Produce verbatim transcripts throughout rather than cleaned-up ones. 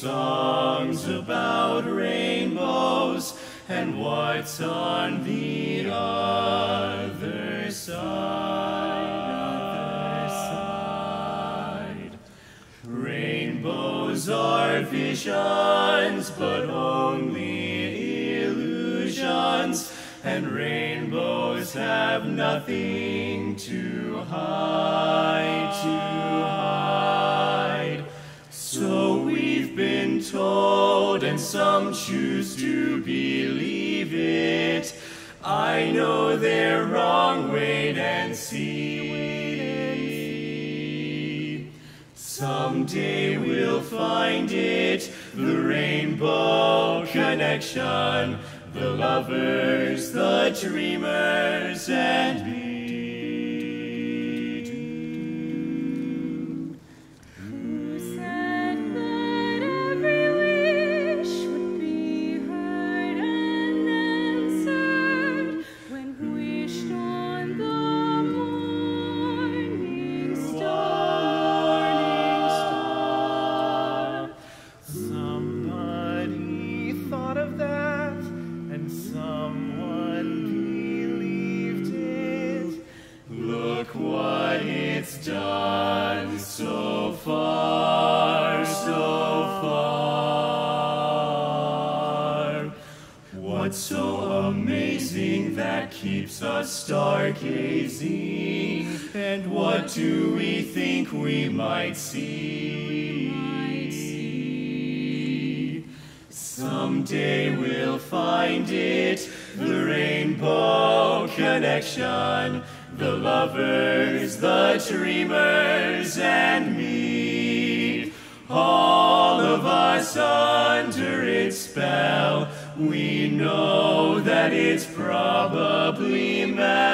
songs about rainbows and what's on the other side, other side. Rainbows are visions, but only illusions, and rainbows have nothing to hide, to hide. So we've been told, and some choose to believe it. I know they're wrong, wait and see. Someday we'll find it, the rainbow connection, the lovers, the dreamers, and me. Who said that every wish would be heard and answered when wished on the morning star? Somebody thought of that, and someone believed it. Look what it's done so far, so far. What's so amazing that keeps us stargazing? And what do we think we might see? Someday we'll find it, the rainbow connection, the lovers, the dreamers, and me. All of us under its spell, we know that it's probably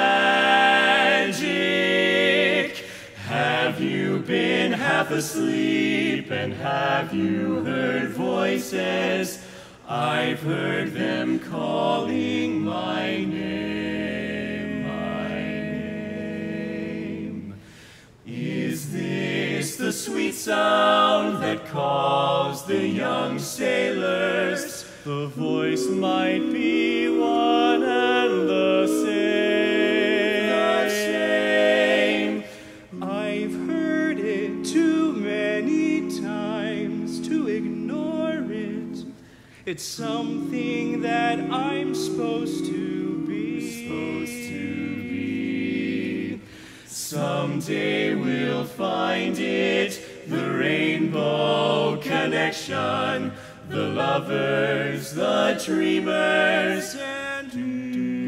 magic. Have you been half asleep, and have you heard voices? I've heard them calling my name, my name. Is this the sweet sound that calls the young sailors? The voice might be one and the same. The same. I've heard it too many times to ignore it. It's something that I'm supposed to be. Supposed to be. Someday we'll find it, the rainbow connection, the lovers, the dreamers, and me.